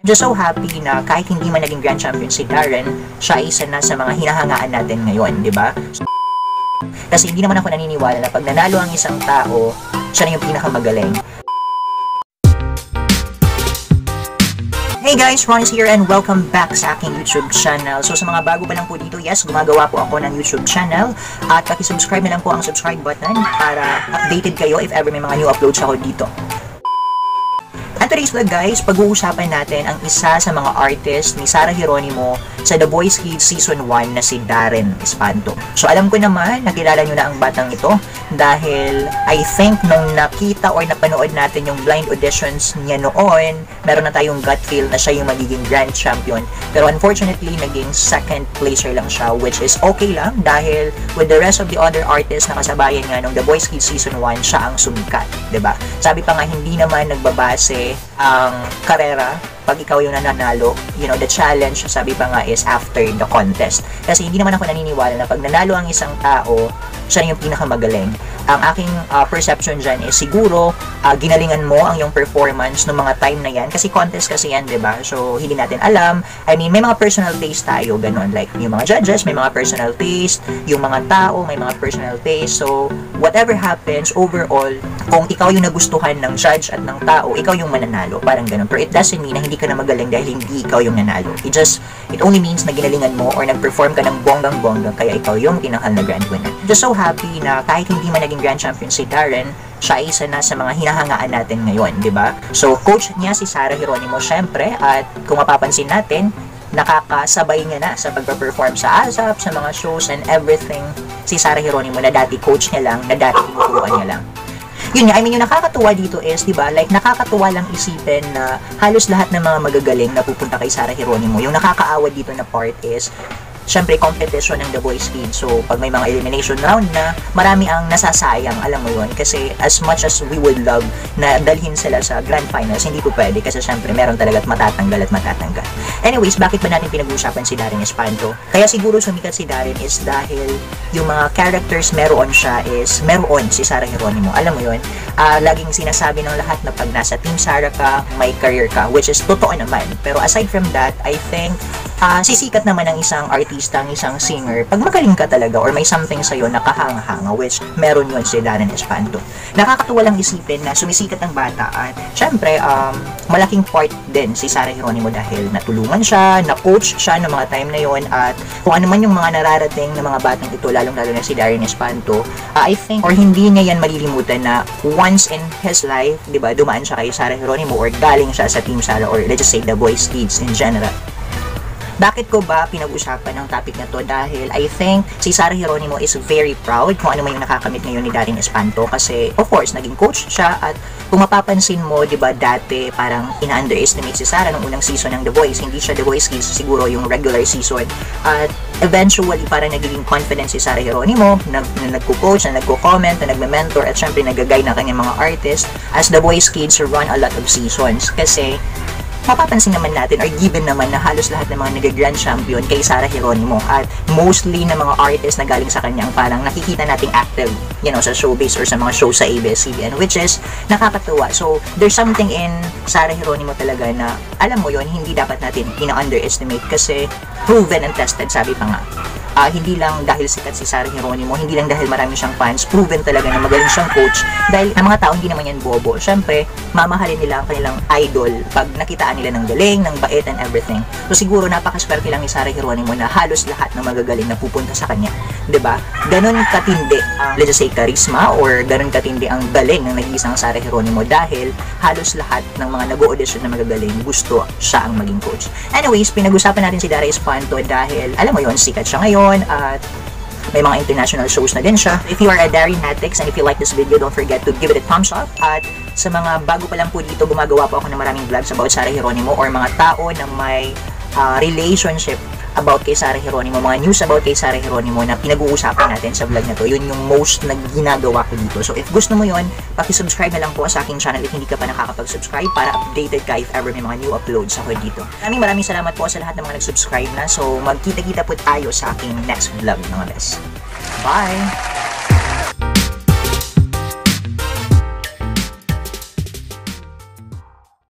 Just so happy na kahit hindi man naging grand champion si Darren, siya ay isa na sa mga hinahangaan natin ngayon, di ba? Kasi hindi naman ako naniniwala na pag nanalo ang isang tao, siya na yung pinakamagaling. Hey guys, Ron is here and welcome back sa aking YouTube channel. So sa mga bago pa lang po dito, yes, gumagawa po ako ng YouTube channel at paki-subscribe na lang po ang subscribe button para updated kayo if ever may mga new uploads ako dito. At today's vlog guys, pag-uusapan natin ang isa sa mga artist ni Sarah Geronimo sa The Boys Kids Season 1 na si Darren Espanto. So alam ko naman, nakilala nyo na ang batang ito dahil I think nung nakita or napanood natin yung blind auditions niya noon, meron na tayong gut feel na siya yung magiging grand champion. Pero unfortunately, naging second placer lang siya, which is okay lang dahil with the rest of the other artists na kasabayan nga nung The Boys Kids Season 1, siya ang sumikat, 'di ba? Sabi pa nga, hindi naman nagbabase ang karera pag ikaw yung nanalo, you know, the challenge, sabi pa nga, is after the contest. Kasi hindi naman ako naniniwala na pag nanalo ang isang tao, siya yung pinakamagaling. Ang aking perception dyan is siguro ginalingan mo ang yung performance ng mga time na yan. Kasi contest kasi yan, diba? So, hindi natin alam. I mean, may mga personal taste tayo, ganun. Like, yung mga judges, may mga personal taste. Yung mga tao, may mga personal taste. So, whatever happens, overall, kung ikaw yung nagustuhan ng judge at ng tao, ikaw yung mananalo. Parang ganun. Pero it doesn't mean na hindi ka na magaling dahil hindi ikaw yung nanalo. It only means na ginalingan mo or nag-perform ka ng bonggang-bongga kaya ikaw yung tinakal na grand winner. Just so happy na kahit hindi man naging grand champion si Darren, siya ay isa na sa mga hinahangaan natin ngayon, di ba? So, coach niya si Sarah Geronimo, syempre, at kung mapapansin natin, nakakasabay niya na sa pagpa-perform sa ASAP, sa mga shows and everything, si Sarah Geronimo na dati coach niya lang, na dati tinuturuan niya lang. Yun nga, I mean, yung nakakatuwa dito is, di ba, like, nakakatuwa lang isipin na halos lahat ng mga magagaling na pupunta kay Sarah Geronimo. Yung nakakaawa dito na part is, syempre, competition ng The Boys Kids. So, pag may mga elimination round na, marami ang nasasayang, alam mo yun. Kasi, as much as we would love na dalhin sila sa grand finals, hindi po pwede. Kasi, syempre, meron talaga at matatanggal. Anyways, bakit ba natin pinag-uusapan si Darren Espanto? Kaya siguro sumikat si Darren is dahil yung mga characters meron siya is meron si Sarah Geronimo. Alam mo yun? Laging sinasabi ng lahat na pag nasa Team Sarah ka, may career ka, which is totoo naman. Pero aside from that, I think sisikat naman ng isang artista, ng isang singer, pag magaling ka talaga or may something sa'yo na kahanga-hanga, which meron yun si Darren Espanto. Nakakatuwa lang isipin na sumisikat ang bata at syempre, malaking part din si Sarah Geronimo dahil natulungan siya, na-coach siya ng mga time na yon at kung ano man yung mga nararating ng mga batang ito, lalong-lalo na si Darren Espanto, I think, or hindi niya yan malilimutan na once in his life, di ba, dumaan siya kay Sarah Geronimo or galing siya sa Team Sarah or let's just say The Boys Kids in general. Bakit ko ba pinag-usapan ng topic na to? Dahil I think si Sarah Geronimo is very proud kung ano man yung nakakamit ngayon ni Darren Espanto kasi of course naging coach siya at kung mapapansin mo, di ba, dati parang ina-underestimate si Sarah nung unang season ng The Boys. Hindi siya The Boys Kids, siguro yung regular season. At eventually parang nagiging confident si Sarah Geronimo na nagko-coach, na nagko-comment, na nagme-mentor at syempre nag-guide ng kanyang mga artist as The Boys Kids run a lot of seasons kasi mapapansin naman natin or given naman na halos lahat ng mga nag-grand champion kay Sarah Geronimo at mostly na mga artists na galing sa kanya ang parang nakikita nating active, you know, sa showbiz or sa mga show sa ABS-CBN, which is nakakatuwa. So, there's something in Sarah Geronimo talaga na, alam mo yon, hindi dapat natin ina-underestimate kasi proven and tested, sabi pa nga. Hindi lang dahil sikat si Sarah Geronimo, hindi lang dahil marami siyang fans, proven talaga na magaling siyang coach dahil ang mga tao hindi naman yan bobo. Siyempre, mamahalin nila ang kanilang idol pag nakitaan nila ng galing, ng bait and everything. So siguro napakaswerte lang ni Sarah Geronimo na halos lahat ng magagaling na pupunta sa kanya. 'Di ba? Ganon katindi ang, let's just say, charisma or ganon katindi ang galing ng nag-iisang Sarah Geronimo dahil halos lahat ng mga nag-audition na magagaling gusto siya ang maging coach. Anyways, pinag-usapan natin si Darren Espanto dahil alam mo yon, sikat siya ngayon at may mga international shows na din siya. If you are a Darren Natix and if you like this video, don't forget to give it a thumbs up. At sa mga bago pa lang po dito, gumagawa po ako ng maraming vlogs about Sarah Geronimo or mga tao na may relationship about kay Sarah Geronimo, mga news about kay Sarah Geronimo na pinag-uusapan natin sa vlog na to. Yun yung most na ginagawa ko dito. So if gusto mo yun, paki-subscribe na lang po sa aking channel if hindi ka pa nakakapag-subscribe para updated ka if ever may mga new uploads ako dito. Maraming salamat po sa lahat ng mga nag-subscribe na. So magkita-kita po tayo sa aking next vlog, mga best. Bye!